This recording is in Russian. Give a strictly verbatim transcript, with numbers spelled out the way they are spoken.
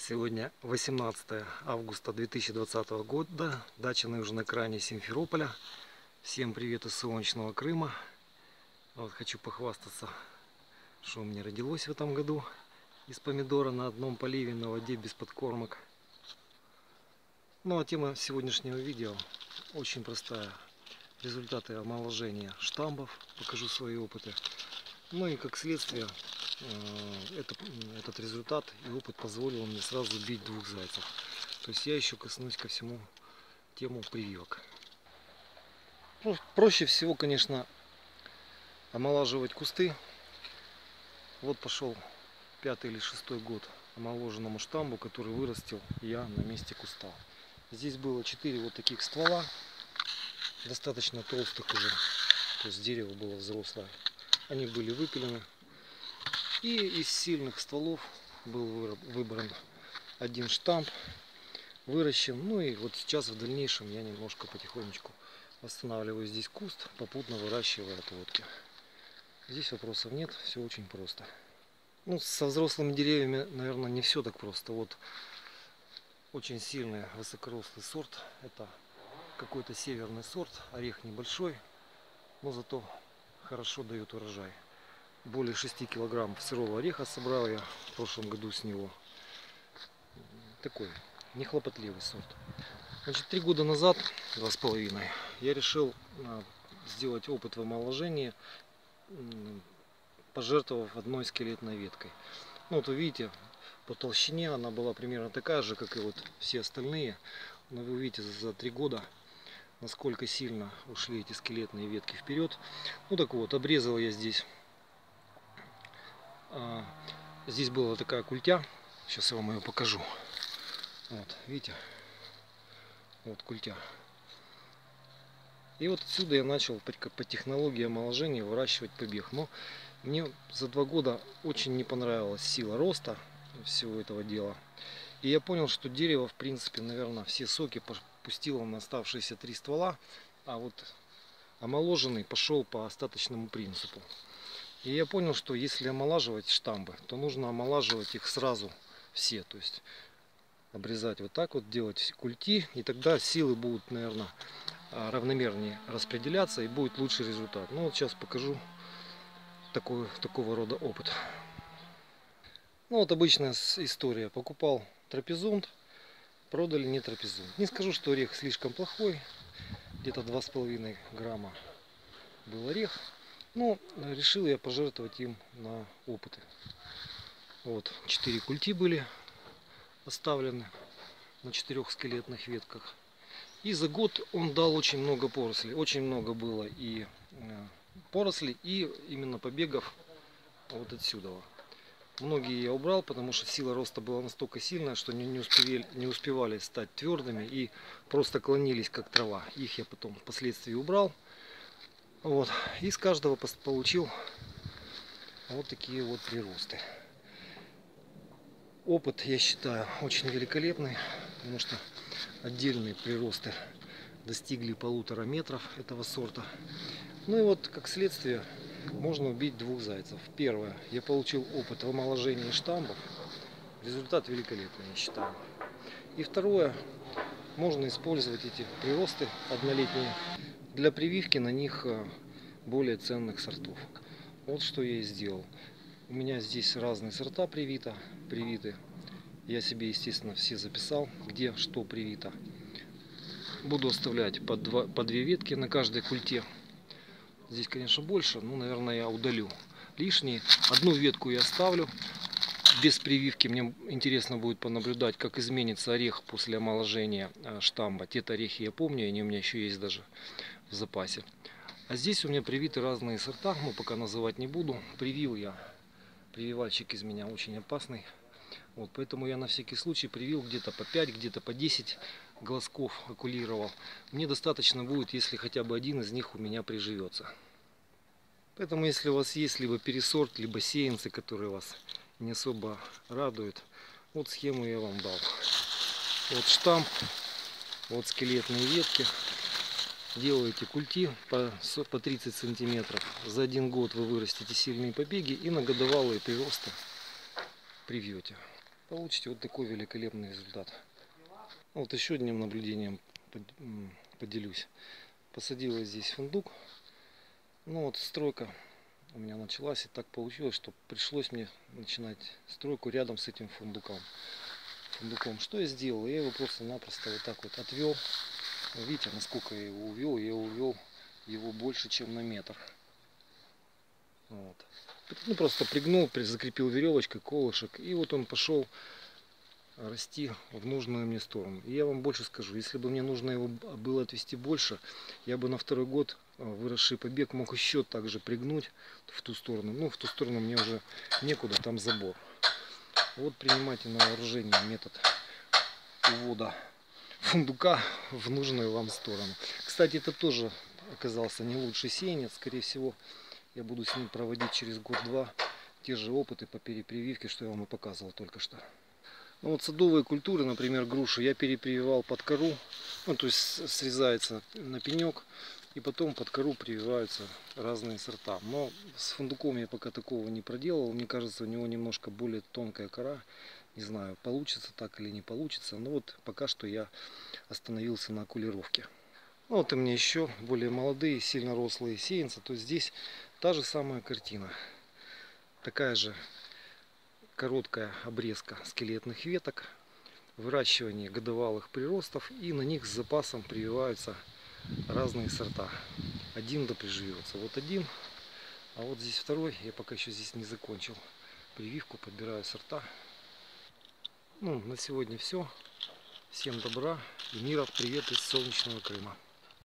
Сегодня восемнадцатое августа две тысячи двадцатого года. Дача на южном окраине Симферополя. Всем привет из солнечного Крыма. Вот хочу похвастаться, что у меня родилось в этом году из помидора на одном поливе, на воде, без подкормок. Ну а тема сегодняшнего видео очень простая. Результаты омоложения штамбов. Покажу свои опыты. Ну и как следствие, это, этот результат и опыт позволил мне сразу бить двух зайцев. То есть я еще коснусь ко всему тему прививок. Ну, проще всего, конечно, омолаживать кусты. Вот пошел пятый или шестой год омоложенному штамбу, который вырастил я на месте куста. Здесь было четыре вот таких ствола, достаточно толстых уже, то есть дерево было взрослое. Они были выпилены. И из сильных стволов был выбран один штамп, выращен. Ну и вот сейчас в дальнейшем я немножко потихонечку восстанавливаю здесь куст, попутно выращивая отводки. Здесь вопросов нет, все очень просто. Ну, со взрослыми деревьями, наверное, не все так просто. Вот очень сильный высокорослый сорт. Это какой-то северный сорт, орех небольшой, но зато хорошо дает урожай. Более шести килограммов сырого ореха собрал я в прошлом году с него. Такой нехлопотливый сорт. Значит, три года назад, два с половиной, я решил сделать опыт в омоложении, пожертвовав одной скелетной веткой. Ну, вот вы видите, по толщине она была примерно такая же, как и вот все остальные. Но вы увидите за три года, насколько сильно ушли эти скелетные ветки вперед. Ну так вот, обрезал я здесь. Здесь была такая культя. Сейчас я вам ее покажу. Вот, видите? Вот культя. И вот отсюда я начал по технологии омоложения выращивать побег. Но мне за два года очень не понравилась сила роста всего этого дела. И я понял, что дерево, в принципе, наверное, все соки пустило на оставшиеся три ствола. А вот омоложенный пошел по остаточному принципу. И я понял, что если омолаживать штамбы, то нужно омолаживать их сразу все. То есть обрезать вот так вот, делать культи. И тогда силы будут, наверное, равномернее распределяться и будет лучший результат. Ну вот сейчас покажу такой, такого рода опыт. Ну вот обычная история. Покупал трапезунд, продали не трапезунд. Не скажу, что орех слишком плохой. Где-то два с половиной грамма был орех. Ну, решил я пожертвовать им на опыты. Вот, четыре культи были оставлены на четырех скелетных ветках. И за год он дал очень много порослей. Очень много было и порослей, и именно побегов вот отсюда. Многие я убрал, потому что сила роста была настолько сильная, что не, не, успевали, не успевали стать твердыми и просто клонились как трава. Их я потом впоследствии убрал. Вот. И с каждого получил вот такие вот приросты. Опыт, я считаю, очень великолепный, потому что отдельные приросты достигли полутора метров этого сорта. Ну и вот, как следствие, можно убить двух зайцев. Первое, я получил опыт в омоложении штамбов. Результат великолепный, я считаю. И второе, можно использовать эти приросты однолетние для прививки на них более ценных сортов. Вот что я и сделал. У меня здесь разные сорта привита, привиты. Я себе, естественно, все записал, где что привито. Буду оставлять по, два, по две ветки на каждой культе. Здесь, конечно, больше, но, наверное, я удалю лишние. Одну ветку я оставлю без прививки. Мне интересно будет понаблюдать, как изменится орех после омоложения штамба. Те-то орехи я помню, они у меня еще есть даже в запасе. А здесь у меня привиты разные сорта, но пока называть не буду. Привил я. Прививальщик из меня очень опасный. Вот, поэтому я на всякий случай привил где-то по пять, где-то по десять глазков окулировал. Мне достаточно будет, если хотя бы один из них у меня приживется. Поэтому, если у вас есть либо пересорт, либо сеянцы, которые вас не особо радуют, вот схему я вам дал. Вот штамп, вот скелетные ветки. Делаете культи по тридцать сантиметров. За один год вы вырастите сильные побеги и на годовалые приросты привьете. получите вот такой великолепный результат. Вот еще одним наблюдением поделюсь. Посадил я здесь фундук. Ну вот стройка у меня началась, и так получилось, что пришлось мне начинать стройку рядом с этим фундуком. фундуком. Что я сделал? Я его просто-напросто вот так вот отвел. Видите, насколько я его увел? Я увел его больше, чем на метр. Вот. Ну, просто пригнул, закрепил веревочкой, колышек, и вот он пошел расти в нужную мне сторону. И я вам больше скажу, если бы мне нужно его было отвести больше, я бы на второй год выросший побег мог еще также пригнуть в ту сторону. Ну, в ту сторону мне уже некуда, там забор. Вот принимайте на вооружение метод увода фундука в нужную вам сторону. Кстати, это тоже оказался не лучший сеянец. Скорее всего, я буду с ним проводить через год-два те же опыты по перепрививке, что я вам и показывал только что. Ну вот садовые культуры, например, груши, я перепрививал под кору. Ну, то есть срезается на пенек, и потом под кору прививаются разные сорта. Но с фундуком я пока такого не проделал. Мне кажется, у него немножко более тонкая кора. Не знаю, получится так или не получится. Но вот пока что я остановился на окулировке. Ну, вот и мне еще более молодые, сильно рослые сеянцы. То есть здесь та же самая картина. Такая же короткая обрезка скелетных веток, выращивание годовалых приростов, и на них с запасом прививаются разные сорта. Один да приживется. Вот один, а вот здесь второй. Я пока еще здесь не закончил прививку, подбираю сорта. Ну, на сегодня все. Всем добра и мира. Привет из солнечного Крыма.